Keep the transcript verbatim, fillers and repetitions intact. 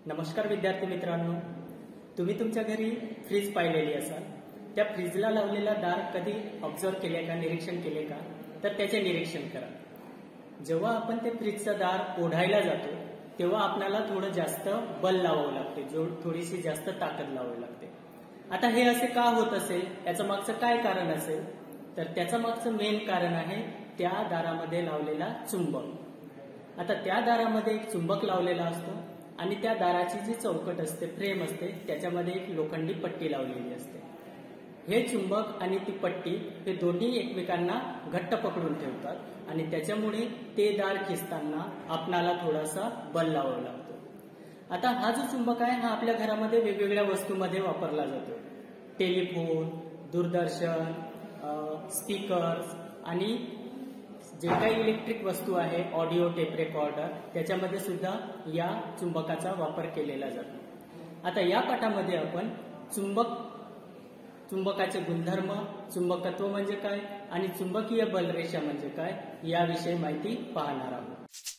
नमस्कार विद्यार्थी मित्रांनो, तुम्ही तुमच्या घरी फ्रीज पाहिलेली असाल. त्या फ्रीजला लावलेला दार कधी ऑब्झर्व केले का, निरीक्षण केले का? तर त्याचे निरीक्षण करा. जेव्हा आपण ते फ्रीजचं दार ओढायला जातो तेव्हा आपल्याला थोडं जास्त बल लावावं लागते, जो थोडीशी जास्त ताकद लावावी लागते. आता हे असे का होत असेल, याचं मागचं काय कारण असेल? तर त्याचं मागचं मेन कारण आहे त्या दारामध्ये लावलेला चुंबक. आता त्या दारामध्ये एक चुंबक लावलेला असतो आणि त्या दाराची जी चौकट असते, फ्रेम असते, त्याच्यामध्ये एक लोखंडी पट्टी लावलेली असते. हे चुंबक आणि ती पट्टी हे दोन्ही एकमेकांना घट्ट पकडून ठेवतात आणि त्याच्यामुळे ते दार खेचताना आपणाला थोडासा बल लावावा लागतो. आता हा जो चुंबक आहे हा आपल्या घरामध्ये वेगवेगळ्या वस्तूंमध्ये वापरला जातो. टेलिफोन, दूरदर्शन, स्पीकर्स आणि जे काही इलेक्ट्रिक वस्तू आहे, ऑडिओ टेप रेकॉर्डर, त्याच्यामध्ये सुद्धा या चुंबकाचा वापर केलेला जातो. आता या पाठामध्ये आपण चुंबक चुंबकाचे गुणधर्म, चुंबकत्व म्हणजे काय आणि चुंबकीय बलरेषा म्हणजे काय याविषयी माहिती पाहणार आहोत.